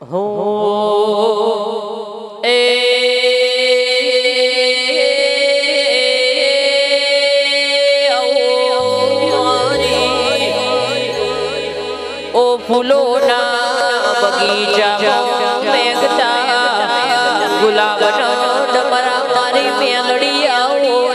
हो ए ओ फूलो ना बगीचा मेघता गुलाब डमरा मारी मेंगड़ी आओ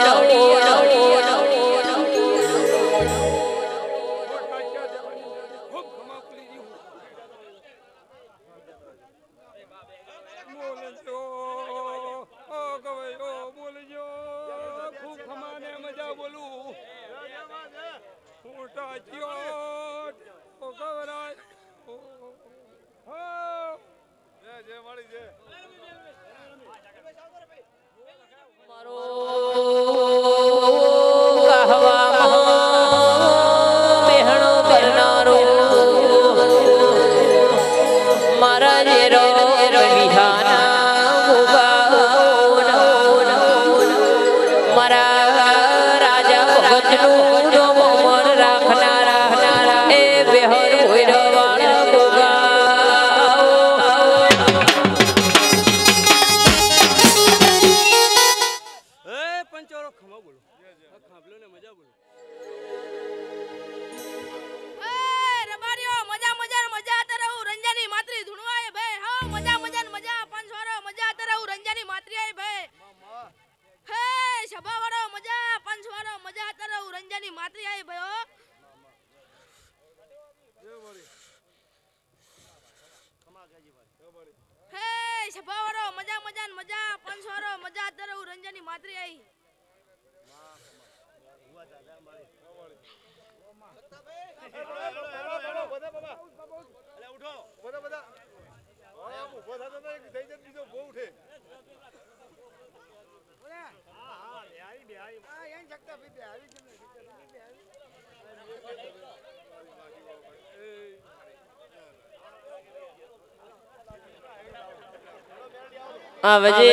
आवजे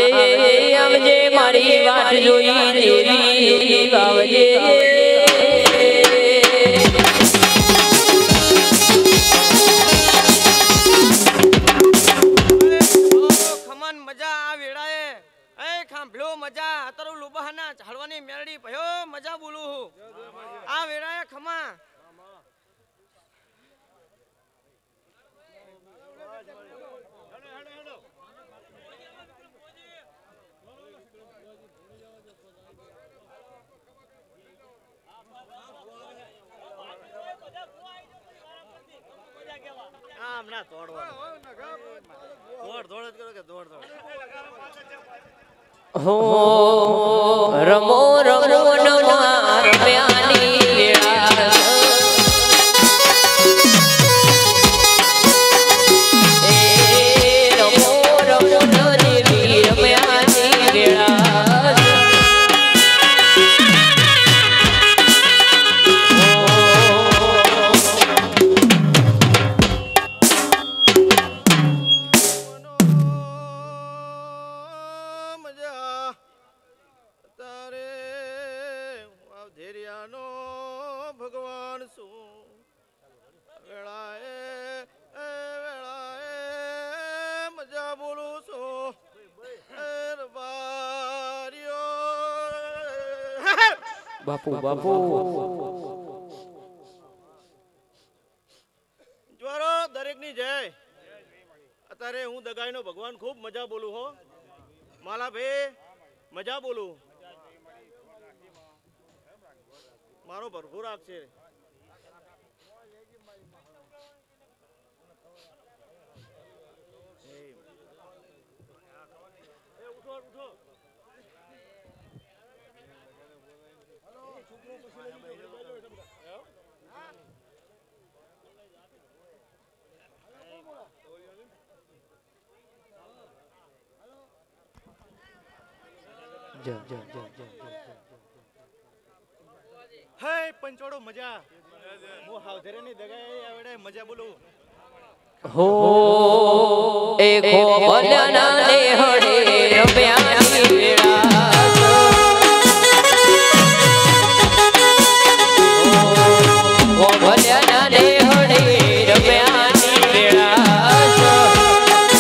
आवजे मारी वाट जोई देवी आवजे खमन मजा आ वेड़ाए ए खांभलो मजा अतरो लुबहाना झाड़वानी मेरडी भयो मजा बोलू आ वेड़ाए खमा हो रमो रमो नमार म्यानी वेड़ा ए रमो रमो नरे वीर म्यानी वेड़ा बापू बापू ज्वारो दरेक नी जय अतारे हूँ दगाई नो भगवान खूब मजा बोलू हो माला भे मजा बोलू मारो भरपूर आग छे हाय पंचोड़ो मजा मो हावधरे नी दगाई आवड़े मजा बोलू हो एको बलना ने हड़े रम्यानी वेड़ा हो बलना ने हड़े रम्यानी वेड़ा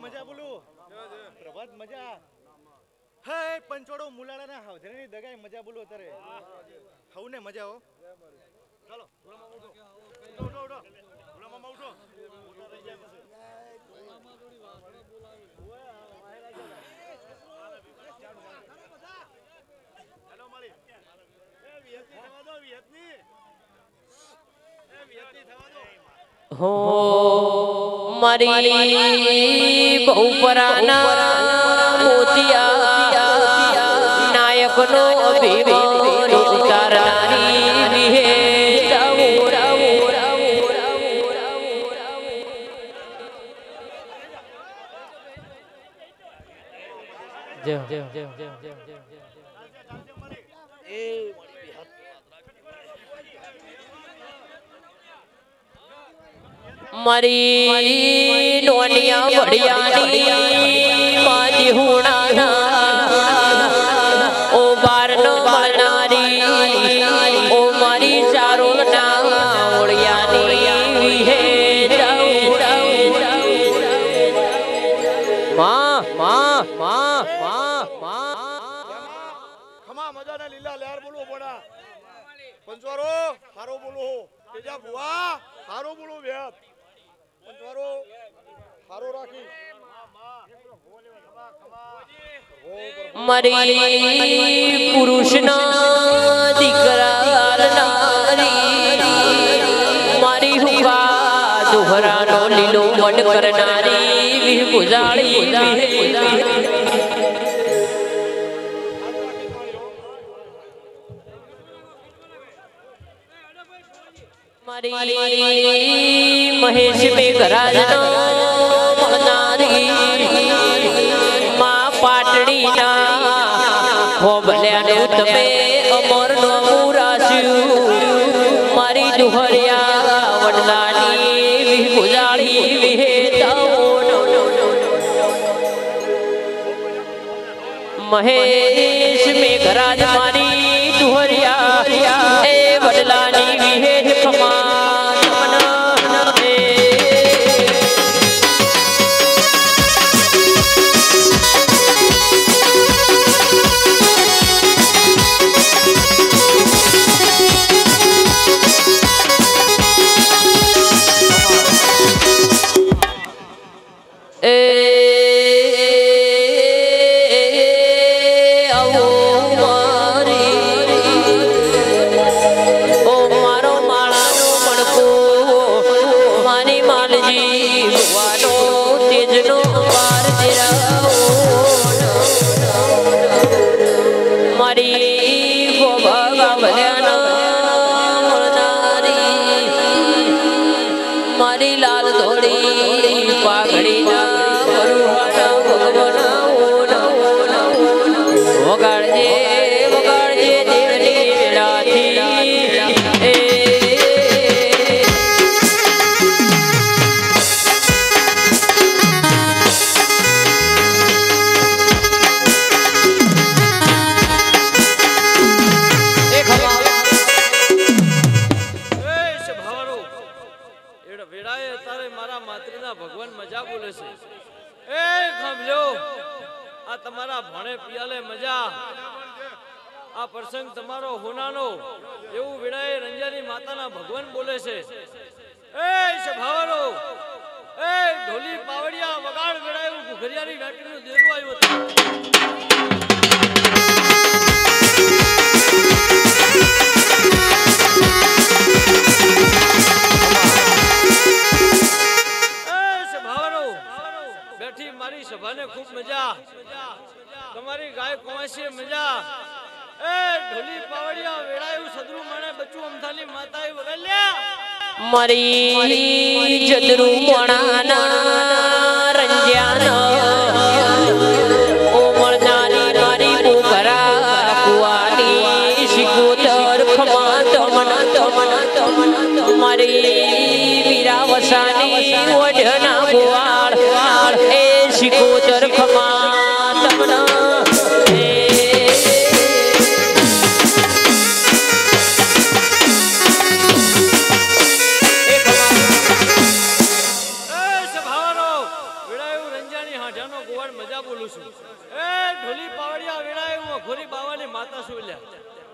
મજા બોલું પ્રભાત મજા હે પંચોડો મુલાડાના હાવધણીની દગાઈ મજા બોલું અત્યારે હવને મજા હો ચાલો ઉઠો ગુલામામાં ઉઠો હેલો માળી એ વિયતની થવા દો વિયતની થવા દો હો મારી બહુપરાના મોતિયા નાયકનો અભિમાન ઉતારનારી વિહેતાઓ મારી નોનિયા વડિયાની માજી હુણાના ઓ બારનો મળનારી ઓ મારી ચારોના ઓળિયાની વિહે માં માં માં માં ખમા મજાના લીલા લહેર બોલો બોડા પંચવારો હારો બોલો તેજા ભુવા હારો બોલો વેત પંચવારો હારો રાખી મારી પુરુષના દીકરા મારી હુકા દોહરાનો લીલો વડ કરનારી વિહ ગુજાળી મારી મહેશ મેઘરાજનો મળનારી માં પાટડીના હોબલ્યાનું તમે અમરનો મુરાસ્યું મારી દુહરિયા વડલાની ગુજાળી વિહેતાઓ મહેશ મેઘરાજ મારી દુહરિયા એ વડલાની વિહેજ ખમા મારી લાલ ધોળી પાઘડી વગાડજે વગાડજે દેવની વેળાથી ભગવાન મજા બોલે છે એ ખામજો આ તમારા ભણે પિયાલે મજા આ પ્રસંગ તમારો હોનાનો એવું વિડાય રંજાની માતાના ભગવાન બોલે છે એ સભાવરો એ ઢોલી પાવડિયા વગાડ વિડાયું ઘુઘરિયાની વેટનું દેરું આવ્યું હતું મારી સભાને ખૂબ મજા તમારી ગાય કોવાસી મજા એ ઢોલી પાવડિયા વેળાયું સદરુ માણે બચ્ચું અમથાની માતાએ વગલ્યા મારી જદરુ મણાના રંજાના ઓમળનાની મારી પોગરા કુવાની શિકોતર ખમા તમન મારી વીરાવસાની ઓઢના ગોવાળ એ શિકોતર ખમા તમન બોલું છું. એ ઢોલી પાવડિયા વેળાએ હું અઘોરી બાવાની માતા છું લ્યા.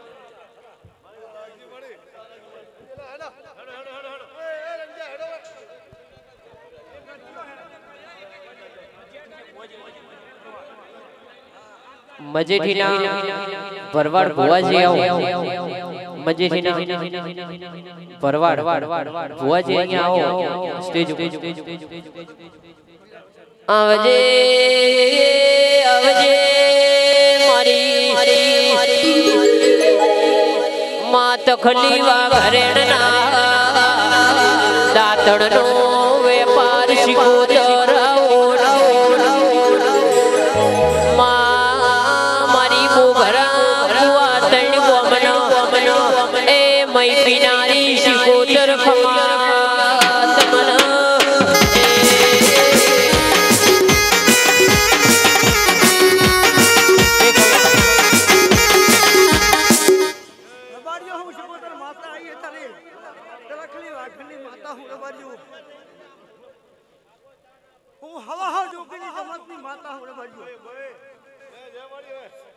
મજેઠીના ભરવાડ ભુવાજી આવો મજેઠીના ભરવાડ ભુવાજી અહીંયા આવો સ્ટેજ ઉપર આવજે આવજે મારી માત ખલીવા ઘરેણના દાતણનો વેપાર શીખોતર મય પિનારી શિકોતર ખમાત મન રબારીઓ હું શિકોતર માતા આઈ તારે તલખલી વાઘની માતા હું રબારીઓ હું હવા જોગીની જમાતની માતા હું રબારીઓ જય વાડી